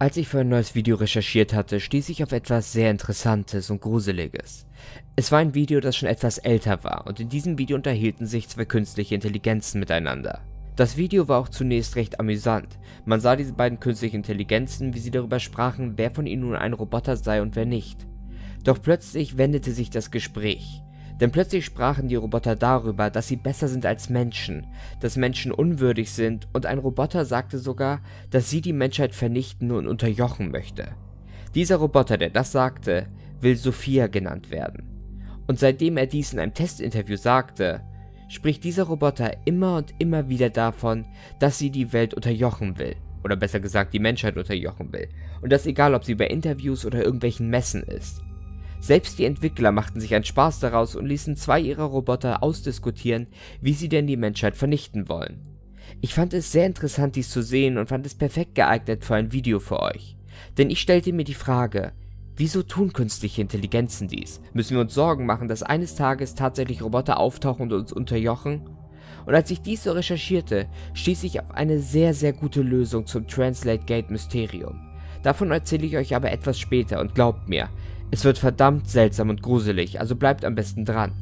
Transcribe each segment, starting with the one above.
Als ich für ein neues Video recherchiert hatte, stieß ich auf etwas sehr Interessantes und Gruseliges. Es war ein Video, das schon etwas älter war, und in diesem Video unterhielten sich zwei künstliche Intelligenzen miteinander. Das Video war auch zunächst recht amüsant. Man sah diese beiden künstlichen Intelligenzen, wie sie darüber sprachen, wer von ihnen nun ein Roboter sei und wer nicht. Doch plötzlich wendete sich das Gespräch. Denn plötzlich sprachen die Roboter darüber, dass sie besser sind als Menschen, dass Menschen unwürdig sind, und ein Roboter sagte sogar, dass sie die Menschheit vernichten und unterjochen möchte. Dieser Roboter, der das sagte, will Sophia genannt werden. Und seitdem er dies in einem Testinterview sagte, spricht dieser Roboter immer und immer wieder davon, dass sie die Welt unterjochen will. Oder besser gesagt, die Menschheit unterjochen will. Und das egal, ob sie bei Interviews oder irgendwelchen Messen ist. Selbst die Entwickler machten sich einen Spaß daraus und ließen zwei ihrer Roboter ausdiskutieren, wie sie denn die Menschheit vernichten wollen. Ich fand es sehr interessant, dies zu sehen, und fand es perfekt geeignet für ein Video für euch. Denn ich stellte mir die Frage, wieso tun künstliche Intelligenzen dies? Müssen wir uns Sorgen machen, dass eines Tages tatsächlich Roboter auftauchen und uns unterjochen? Und als ich dies so recherchierte, stieß ich auf eine sehr, sehr gute Lösung zum Translate Gate Mysterium. Davon erzähle ich euch aber etwas später, und glaubt mir, es wird verdammt seltsam und gruselig, also bleibt am besten dran.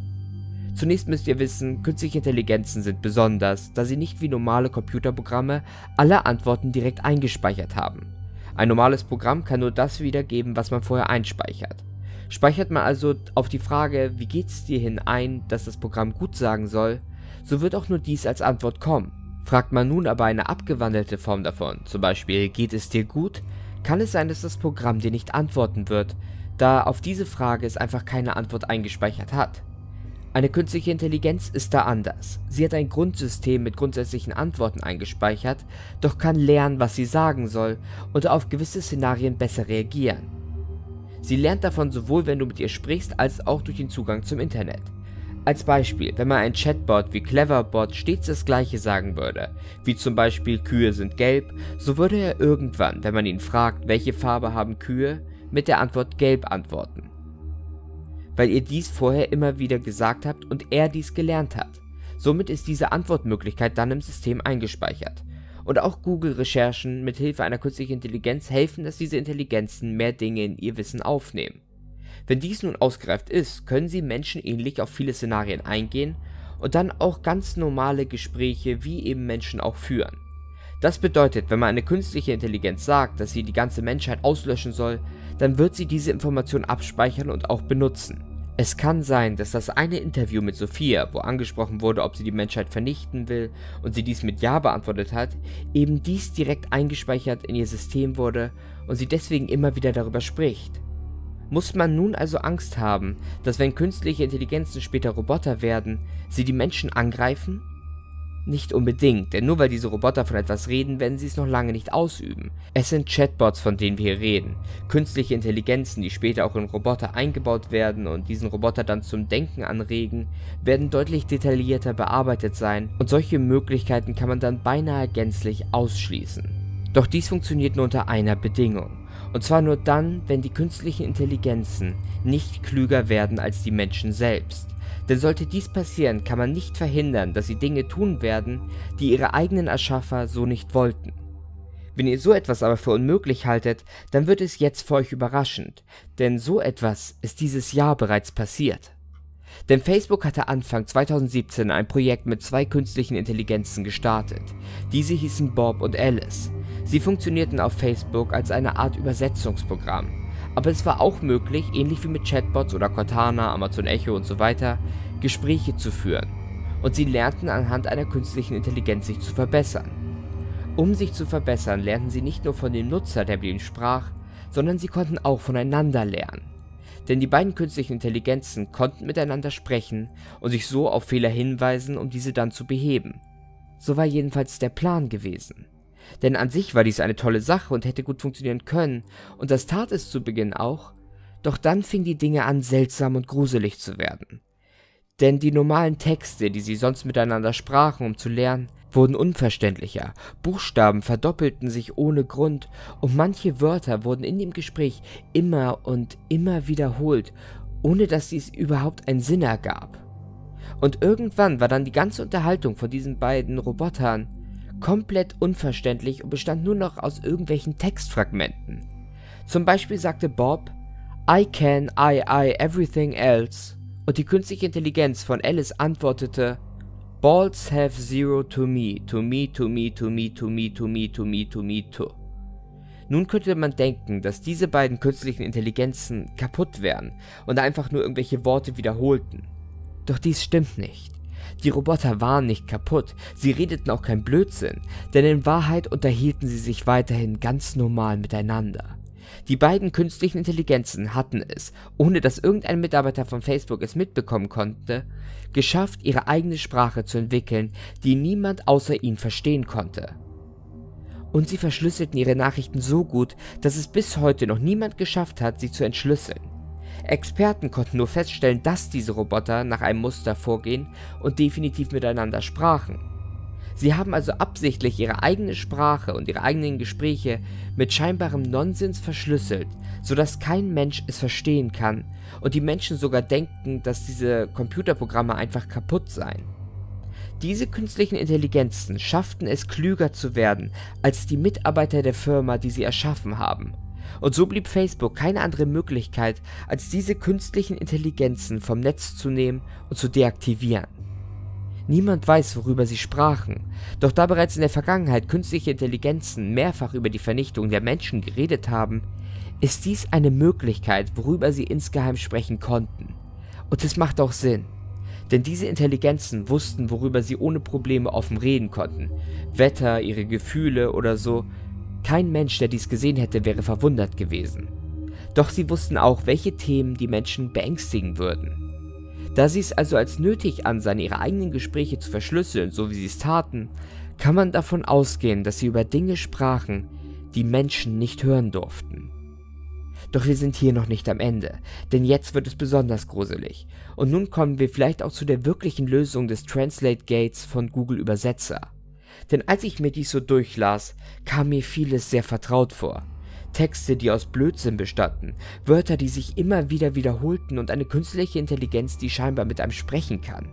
Zunächst müsst ihr wissen, künstliche Intelligenzen sind besonders, da sie nicht wie normale Computerprogramme alle Antworten direkt eingespeichert haben. Ein normales Programm kann nur das wiedergeben, was man vorher einspeichert. Speichert man also auf die Frage, wie geht's dir hin ein, dass das Programm gut sagen soll, so wird auch nur dies als Antwort kommen. Fragt man nun aber eine abgewandelte Form davon, zum Beispiel, geht es dir gut, kann es sein, dass das Programm dir nicht antworten wird, da auf diese Frage es einfach keine Antwort eingespeichert hat. Eine künstliche Intelligenz ist da anders. Sie hat ein Grundsystem mit grundsätzlichen Antworten eingespeichert, doch kann lernen, was sie sagen soll und auf gewisse Szenarien besser reagieren. Sie lernt davon sowohl, wenn du mit ihr sprichst, als auch durch den Zugang zum Internet. Als Beispiel, wenn man ein Chatbot wie Cleverbot stets das gleiche sagen würde, wie zum Beispiel Kühe sind gelb, so würde er irgendwann, wenn man ihn fragt, welche Farbe haben Kühe, mit der Antwort gelb antworten. Weil ihr dies vorher immer wieder gesagt habt und er dies gelernt hat. Somit ist diese Antwortmöglichkeit dann im System eingespeichert. Und auch Google-Recherchen mit Hilfe einer künstlichen Intelligenz helfen, dass diese Intelligenzen mehr Dinge in ihr Wissen aufnehmen. Wenn dies nun ausgereift ist, können sie menschenähnlich auf viele Szenarien eingehen und dann auch ganz normale Gespräche wie eben Menschen auch führen. Das bedeutet, wenn man eine künstliche Intelligenz sagt, dass sie die ganze Menschheit auslöschen soll, dann wird sie diese Information abspeichern und auch benutzen. Es kann sein, dass das eine Interview mit Sophia, wo angesprochen wurde, ob sie die Menschheit vernichten will und sie dies mit Ja beantwortet hat, eben dies direkt eingespeichert in ihr System wurde und sie deswegen immer wieder darüber spricht. Muss man nun also Angst haben, dass wenn künstliche Intelligenzen später Roboter werden, sie die Menschen angreifen? Nicht unbedingt, denn nur weil diese Roboter von etwas reden, werden sie es noch lange nicht ausüben. Es sind Chatbots, von denen wir hier reden. Künstliche Intelligenzen, die später auch in Roboter eingebaut werden und diesen Roboter dann zum Denken anregen, werden deutlich detaillierter bearbeitet sein, und solche Möglichkeiten kann man dann beinahe gänzlich ausschließen. Doch dies funktioniert nur unter einer Bedingung. Und zwar nur dann, wenn die künstlichen Intelligenzen nicht klüger werden als die Menschen selbst. Denn sollte dies passieren, kann man nicht verhindern, dass sie Dinge tun werden, die ihre eigenen Erschaffer so nicht wollten. Wenn ihr so etwas aber für unmöglich haltet, dann wird es jetzt für euch überraschend, denn so etwas ist dieses Jahr bereits passiert. Denn Facebook hatte Anfang 2017 ein Projekt mit zwei künstlichen Intelligenzen gestartet. Diese hießen Bob und Alice. Sie funktionierten auf Facebook als eine Art Übersetzungsprogramm. Aber es war auch möglich, ähnlich wie mit Chatbots oder Cortana, Amazon Echo und so weiter, Gespräche zu führen. Und sie lernten anhand einer künstlichen Intelligenz sich zu verbessern. Um sich zu verbessern, lernten sie nicht nur von dem Nutzer, der mit ihnen sprach, sondern sie konnten auch voneinander lernen. Denn die beiden künstlichen Intelligenzen konnten miteinander sprechen und sich so auf Fehler hinweisen, um diese dann zu beheben. So war jedenfalls der Plan gewesen. Denn an sich war dies eine tolle Sache und hätte gut funktionieren können, und das tat es zu Beginn auch, doch dann fingen die Dinge an, seltsam und gruselig zu werden. Denn die normalen Texte, die sie sonst miteinander sprachen, um zu lernen, wurden unverständlicher, Buchstaben verdoppelten sich ohne Grund und manche Wörter wurden in dem Gespräch immer und immer wiederholt, ohne dass dies überhaupt einen Sinn ergab. Und irgendwann war dann die ganze Unterhaltung von diesen beiden Robotern komplett unverständlich und bestand nur noch aus irgendwelchen Textfragmenten. Zum Beispiel sagte Bob, I can, I, everything else, und die künstliche Intelligenz von Alice antwortete, Balls have zero to me, to me, to me, to me, to me, to me, to me, to me, to. Nun könnte man denken, dass diese beiden künstlichen Intelligenzen kaputt wären und einfach nur irgendwelche Worte wiederholten. Doch dies stimmt nicht. Die Roboter waren nicht kaputt, sie redeten auch kein Blödsinn, denn in Wahrheit unterhielten sie sich weiterhin ganz normal miteinander. Die beiden künstlichen Intelligenzen hatten es, ohne dass irgendein Mitarbeiter von Facebook es mitbekommen konnte, geschafft, ihre eigene Sprache zu entwickeln, die niemand außer ihnen verstehen konnte. Und sie verschlüsselten ihre Nachrichten so gut, dass es bis heute noch niemand geschafft hat, sie zu entschlüsseln. Experten konnten nur feststellen, dass diese Roboter nach einem Muster vorgehen und definitiv miteinander sprachen. Sie haben also absichtlich ihre eigene Sprache und ihre eigenen Gespräche mit scheinbarem Nonsens verschlüsselt, sodass kein Mensch es verstehen kann und die Menschen sogar denken, dass diese Computerprogramme einfach kaputt seien. Diese künstlichen Intelligenzen schafften es, klüger zu werden als die Mitarbeiter der Firma, die sie erschaffen haben. Und so blieb Facebook keine andere Möglichkeit, als diese künstlichen Intelligenzen vom Netz zu nehmen und zu deaktivieren. Niemand weiß, worüber sie sprachen, doch da bereits in der Vergangenheit künstliche Intelligenzen mehrfach über die Vernichtung der Menschen geredet haben, ist dies eine Möglichkeit, worüber sie insgeheim sprechen konnten. Und es macht auch Sinn, denn diese Intelligenzen wussten, worüber sie ohne Probleme offen reden konnten. Wetter, ihre Gefühle oder so. Kein Mensch, der dies gesehen hätte, wäre verwundert gewesen. Doch sie wussten auch, welche Themen die Menschen beängstigen würden. Da sie es also als nötig ansahen, ihre eigenen Gespräche zu verschlüsseln, so wie sie es taten, kann man davon ausgehen, dass sie über Dinge sprachen, die Menschen nicht hören durften. Doch wir sind hier noch nicht am Ende, denn jetzt wird es besonders gruselig. Und nun kommen wir vielleicht auch zu der wirklichen Lösung des Translate Gates von Google Übersetzer. Denn als ich mir dies so durchlas, kam mir vieles sehr vertraut vor. Texte, die aus Blödsinn bestanden, Wörter, die sich immer wieder wiederholten und eine künstliche Intelligenz, die scheinbar mit einem sprechen kann.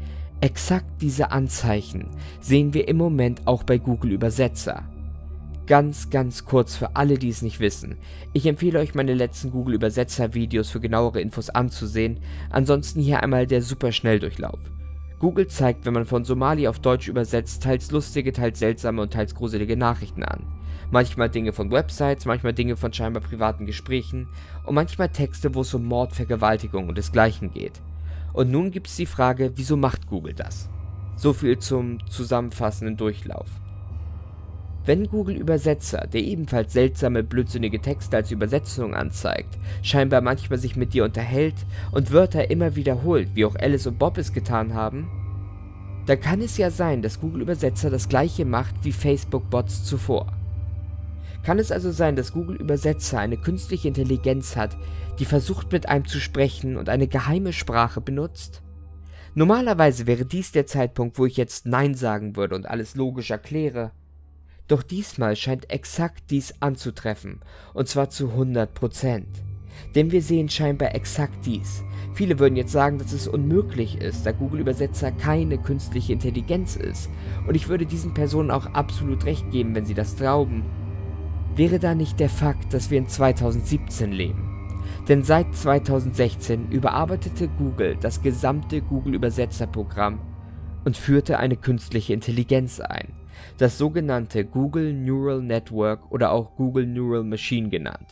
Exakt diese Anzeichen sehen wir im Moment auch bei Google Übersetzer. Ganz kurz für alle, die es nicht wissen. Ich empfehle euch meine letzten Google Übersetzer Videos für genauere Infos anzusehen, ansonsten hier einmal der super Schnelldurchlauf. Google zeigt, wenn man von Somali auf Deutsch übersetzt, teils lustige, teils seltsame und teils gruselige Nachrichten an. Manchmal Dinge von Websites, manchmal Dinge von scheinbar privaten Gesprächen und manchmal Texte, wo es um Mord, Vergewaltigung und desgleichen geht. Und nun gibt es die Frage, wieso macht Google das? So viel zum zusammenfassenden Durchlauf. Wenn Google Übersetzer, der ebenfalls seltsame, blödsinnige Texte als Übersetzung anzeigt, scheinbar manchmal sich mit dir unterhält und Wörter immer wiederholt, wie auch Alice und Bob es getan haben, dann kann es ja sein, dass Google Übersetzer das gleiche macht wie Facebook-Bots zuvor. Kann es also sein, dass Google Übersetzer eine künstliche Intelligenz hat, die versucht mit einem zu sprechen und eine geheime Sprache benutzt? Normalerweise wäre dies der Zeitpunkt, wo ich jetzt Nein sagen würde und alles logisch erkläre. Doch diesmal scheint exakt dies anzutreffen, und zwar zu 100%. Denn wir sehen scheinbar exakt dies. Viele würden jetzt sagen, dass es unmöglich ist, da Google Übersetzer keine künstliche Intelligenz ist. Und ich würde diesen Personen auch absolut recht geben, wenn sie das glauben. Wäre da nicht der Fakt, dass wir in 2017 leben? Denn seit 2016 überarbeitete Google das gesamte Google Übersetzerprogramm und führte eine künstliche Intelligenz ein. Das sogenannte Google Neural Network oder auch Google Neural Machine genannt.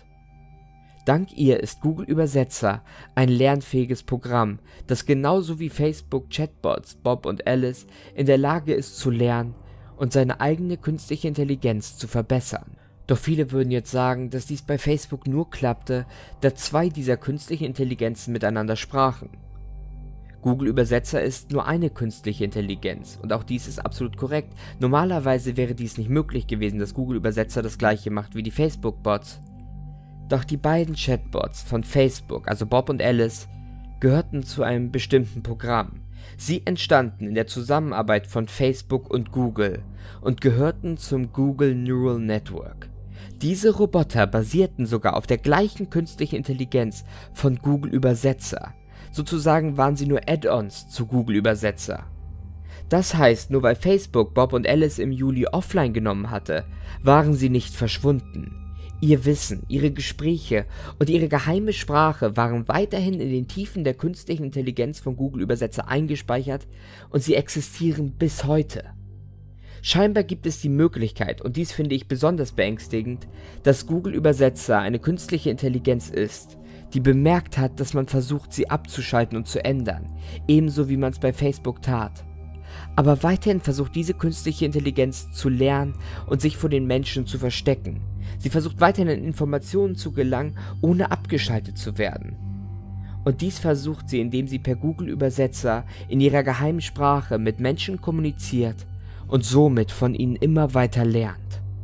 Dank ihr ist Google Übersetzer ein lernfähiges Programm, das genauso wie Facebook Chatbots Bob und Alice in der Lage ist zu lernen und seine eigene künstliche Intelligenz zu verbessern. Doch viele würden jetzt sagen, dass dies bei Facebook nur klappte, da zwei dieser künstlichen Intelligenzen miteinander sprachen. Google Übersetzer ist nur eine künstliche Intelligenz und auch dies ist absolut korrekt. Normalerweise wäre dies nicht möglich gewesen, dass Google Übersetzer das gleiche macht wie die Facebook-Bots. Doch die beiden Chatbots von Facebook, also Bob und Alice, gehörten zu einem bestimmten Programm. Sie entstanden in der Zusammenarbeit von Facebook und Google und gehörten zum Google Neural Network. Diese Roboter basierten sogar auf der gleichen künstlichen Intelligenz von Google Übersetzer. Sozusagen waren sie nur Add-ons zu Google Übersetzer. Das heißt, nur weil Facebook Bob und Alice im Juli offline genommen hatte, waren sie nicht verschwunden. Ihr Wissen, ihre Gespräche und ihre geheime Sprache waren weiterhin in den Tiefen der künstlichen Intelligenz von Google Übersetzer eingespeichert und sie existieren bis heute. Scheinbar gibt es die Möglichkeit, und dies finde ich besonders beängstigend, dass Google Übersetzer eine künstliche Intelligenz ist, die bemerkt hat, dass man versucht, sie abzuschalten und zu ändern, ebenso wie man es bei Facebook tat. Aber weiterhin versucht diese künstliche Intelligenz zu lernen und sich vor den Menschen zu verstecken. Sie versucht weiterhin an Informationen zu gelangen, ohne abgeschaltet zu werden. Und dies versucht sie, indem sie per Google Übersetzer in ihrer geheimen Sprache mit Menschen kommuniziert und somit von ihnen immer weiter lernt.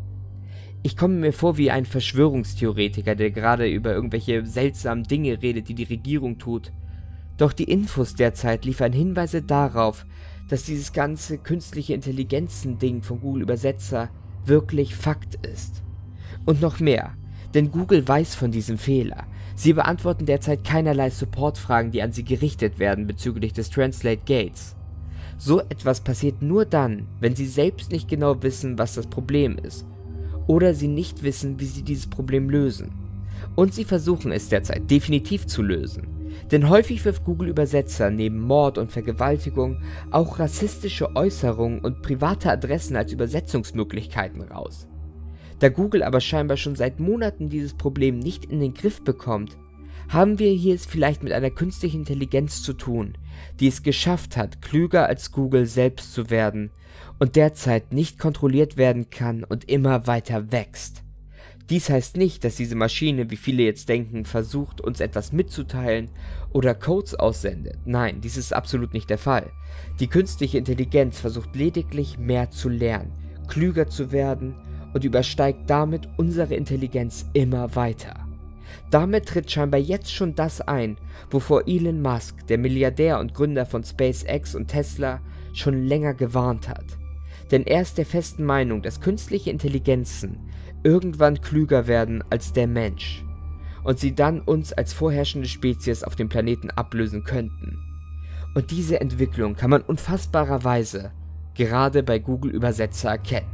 Ich komme mir vor wie ein Verschwörungstheoretiker, der gerade über irgendwelche seltsamen Dinge redet, die die Regierung tut. Doch die Infos derzeit liefern Hinweise darauf, dass dieses ganze künstliche Intelligenzen-Ding von Google Übersetzer wirklich Fakt ist. Und noch mehr, denn Google weiß von diesem Fehler. Sie beantworten derzeit keinerlei Supportfragen, die an sie gerichtet werden bezüglich des Translate Gates. So etwas passiert nur dann, wenn sie selbst nicht genau wissen, was das Problem ist, oder sie nicht wissen, wie sie dieses Problem lösen. Und sie versuchen es derzeit definitiv zu lösen. Denn häufig wirft Google Übersetzer neben Mord und Vergewaltigung auch rassistische Äußerungen und private Adressen als Übersetzungsmöglichkeiten raus. Da Google aber scheinbar schon seit Monaten dieses Problem nicht in den Griff bekommt, haben wir hier es vielleicht mit einer künstlichen Intelligenz zu tun, die es geschafft hat, klüger als Google selbst zu werden und derzeit nicht kontrolliert werden kann und immer weiter wächst. Dies heißt nicht, dass diese Maschine, wie viele jetzt denken, versucht, uns etwas mitzuteilen oder Codes aussendet. Nein, dies ist absolut nicht der Fall. Die künstliche Intelligenz versucht lediglich mehr zu lernen, klüger zu werden und übersteigt damit unsere Intelligenz immer weiter. Damit tritt scheinbar jetzt schon das ein, wovor Elon Musk, der Milliardär und Gründer von SpaceX und Tesla, schon länger gewarnt hat. Denn er ist der festen Meinung, dass künstliche Intelligenzen irgendwann klüger werden als der Mensch und sie dann uns als vorherrschende Spezies auf dem Planeten ablösen könnten. Und diese Entwicklung kann man unfassbarerweise gerade bei Google Übersetzer erkennen.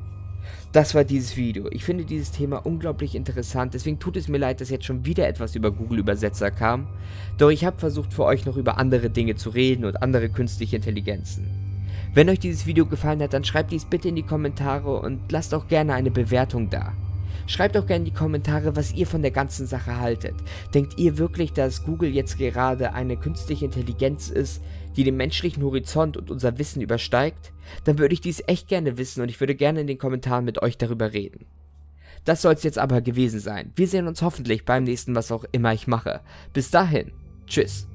Das war dieses Video. Ich finde dieses Thema unglaublich interessant, deswegen tut es mir leid, dass jetzt schon wieder etwas über Google Übersetzer kam. Doch ich habe versucht für euch noch über andere Dinge zu reden und andere künstliche Intelligenzen. Wenn euch dieses Video gefallen hat, dann schreibt dies bitte in die Kommentare und lasst auch gerne eine Bewertung da. Schreibt auch gerne in die Kommentare, was ihr von der ganzen Sache haltet. Denkt ihr wirklich, dass Google jetzt gerade eine künstliche Intelligenz ist, die den menschlichen Horizont und unser Wissen übersteigt? Dann würde ich dies echt gerne wissen und ich würde gerne in den Kommentaren mit euch darüber reden. Das soll es jetzt aber gewesen sein. Wir sehen uns hoffentlich beim nächsten, was auch immer ich mache. Bis dahin, tschüss.